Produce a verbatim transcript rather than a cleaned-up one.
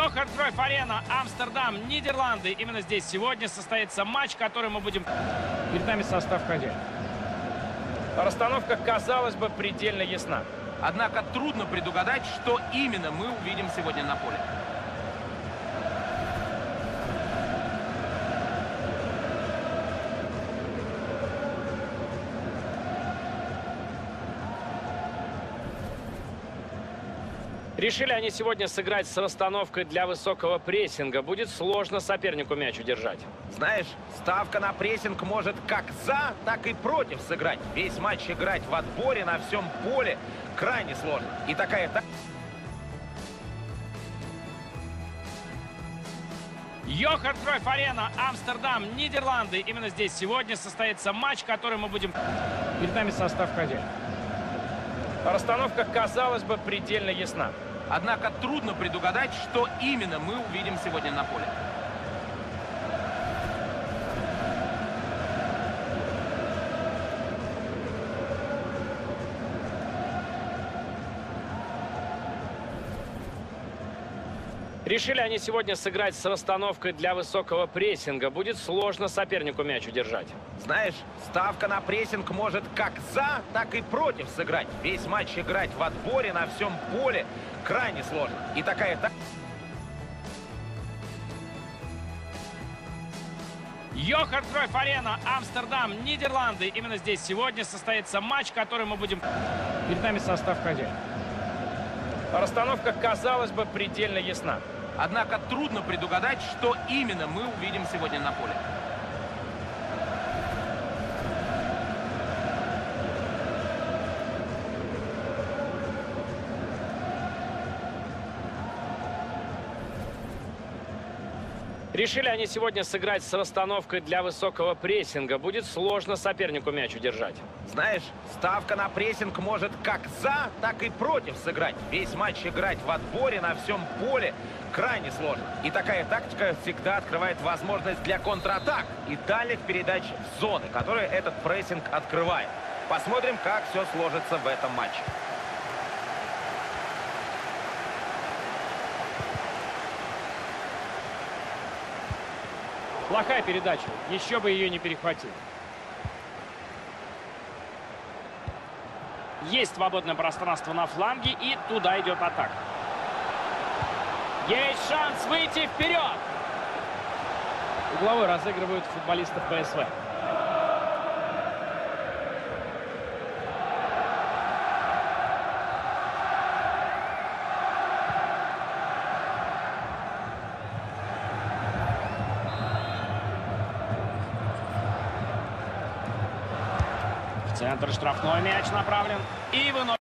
Йохард Кройф Арена, Амстердам, Нидерланды. Именно здесь сегодня состоится матч, который мы будем... Перед нами состав хозяев. Расстановка, казалось бы, предельно ясна. Однако трудно предугадать, что именно мы увидим сегодня на поле. Решили они сегодня сыграть с расстановкой для высокого прессинга. Будет сложно сопернику мяч удержать. Знаешь, ставка на прессинг может как за, так и против сыграть. Весь матч играть в отборе на всем поле крайне сложно. И такая... Йохард Кройф Арена, Амстердам, Нидерланды. Именно здесь сегодня состоится матч, который мы будем... Перед нами состав хозяев. Расстановка, казалось бы, предельно ясна. Однако трудно предугадать, что именно мы увидим сегодня на поле. Решили они сегодня сыграть с расстановкой для высокого прессинга. Будет сложно сопернику мяч удержать. Знаешь, ставка на прессинг может как за, так и против сыграть. Весь матч играть в отборе на всем поле крайне сложно. И такая... Йохард Кройф Арена, Амстердам, Нидерланды. Именно здесь сегодня состоится матч, который мы будем... Перед нами состав хозяев. Расстановка, казалось бы, предельно ясна. Однако трудно предугадать, что именно мы увидим сегодня на поле. Решили они сегодня сыграть с расстановкой для высокого прессинга. Будет сложно сопернику мяч удержать. Знаешь, ставка на прессинг может как за, так и против сыграть. Весь матч играть в отборе на всем поле крайне сложно. И такая тактика всегда открывает возможность для контратак и дальних передач в зоны, которые этот прессинг открывает. Посмотрим, как все сложится в этом матче. Плохая передача. Еще бы ее не перехватить. Есть свободное пространство на фланге, и туда идет атака. Есть шанс выйти вперед. Угловой разыгрывают футболистов ПСВ. В центр штрафной мяч направлен и выносит.